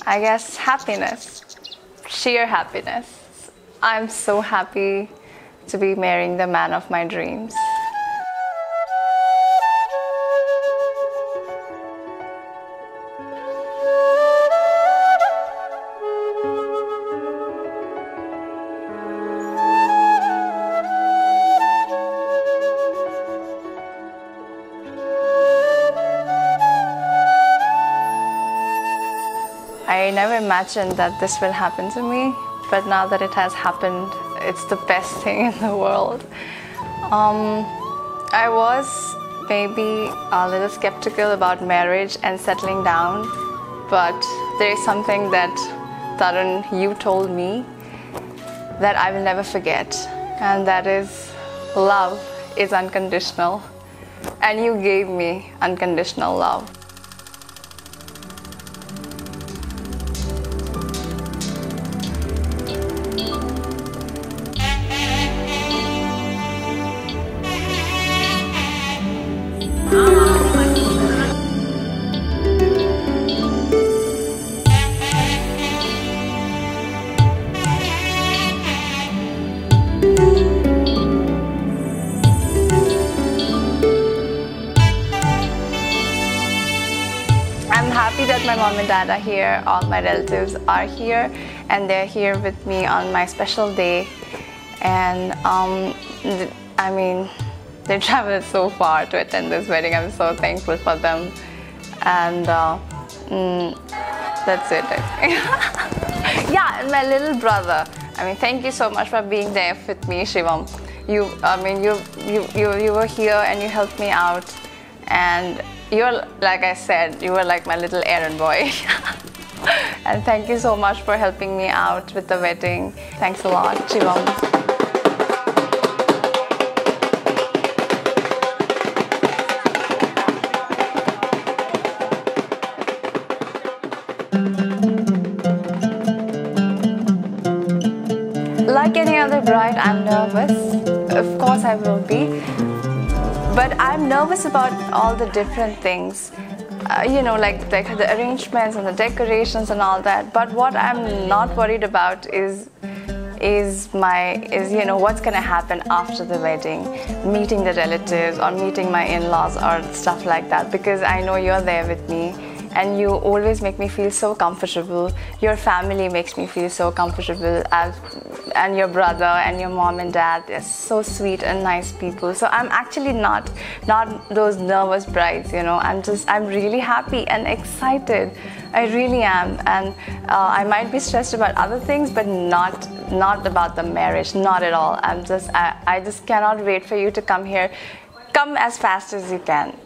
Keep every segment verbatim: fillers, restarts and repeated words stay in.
I guess happiness, sheer happiness. I'm so happy to be marrying the man of my dreams. I never imagined that this will happen to me, but now that it has happened, it's the best thing in the world. Um, I was maybe a little skeptical about marriage and settling down, but there is something that, Tarun, you told me that I will never forget, and that is love is unconditional, and you gave me unconditional love. I'm happy that my mom and dad are here, all my relatives are here, and they're here with me on my special day. And um, I mean, they traveled so far to attend this wedding. I'm so thankful for them. And uh, mm, that's it, I think. Yeah, and my little brother. I mean, thank you so much for being there with me, Shivam. You, I mean, you, you, you, you were here and you helped me out. And you're, like I said, you were like my little errand boy. And thank you so much for helping me out with the wedding. Thanks a lot, Shivam. Like any other bride, I'm nervous. Of course I will be. But I'm nervous about all the different things. Uh, you know, like the, the arrangements and the decorations and all that. But what I'm not worried about is is my is you know what's gonna happen after the wedding, meeting the relatives or meeting my in-laws or stuff like that, because I know you're there with me. And you always make me feel so comfortable. Your family makes me feel so comfortable. I've, and your brother and your mom and dad, they're so sweet and nice people. So I'm actually not, not those nervous brides, you know. I'm just, I'm really happy and excited. I really am. And uh, I might be stressed about other things, but not, not about the marriage, not at all. I'm just, I, I just cannot wait for you to come here. Come as fast as you can.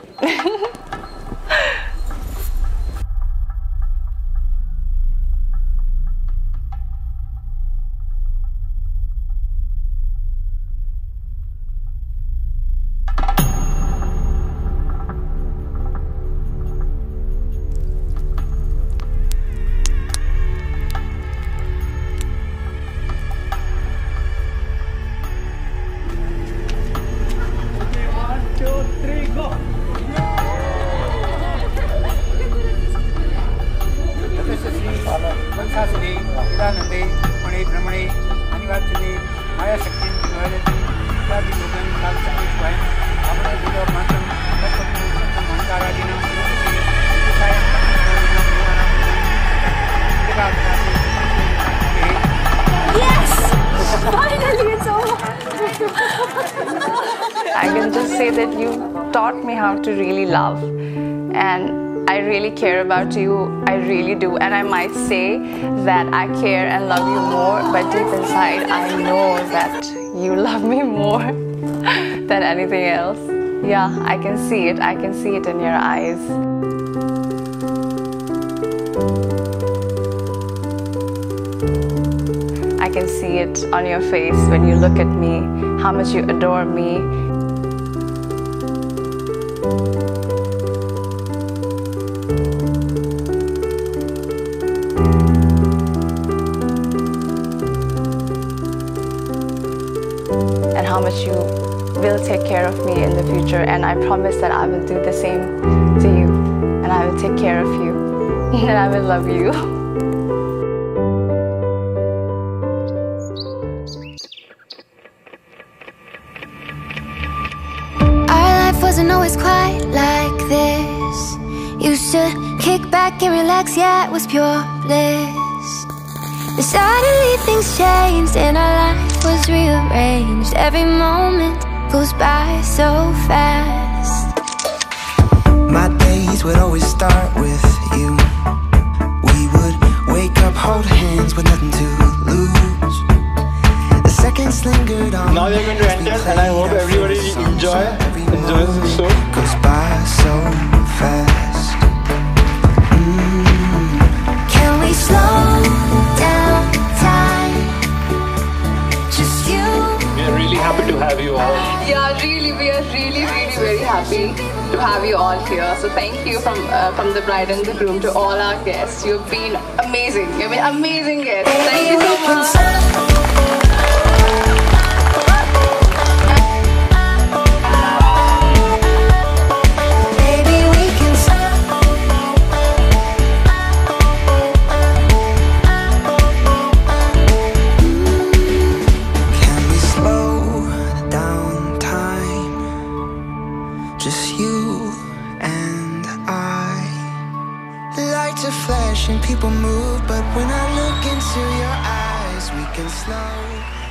I can just say that you taught me how to really love, and I really care about you. I really do, and I might say that I care and love you more, but deep inside I know that you love me more than anything else. Yeah, I can see it. I can see it in your eyes. I can see it on your face when you look at me, how much you adore me. And how much you will take care of me in the future, and I promise that I will do the same to you, and I will take care of you, and I will love you. was quite like this. Used to kick back and relax, yeah, it was pure bliss. And suddenly things changed and our life was rearranged. Every moment goes by so fast. My days would always start with you. We would wake up, hold hands with nothing to lose. The seconds lingered on. Now they're going to enter, and I hope everybody enjoy enjoys the show. Goes by so fast. Mm. Can we slow down time? Just you. We are really happy to have you all. Yeah, really, we are really, really very happy to have you all here. So thank you from uh, from the bride and the groom to all our guests. You've been amazing. You've been amazing guests. Thank you so much. Just you and I. Lights are flashing, people move, but when I look into your eyes, we can slow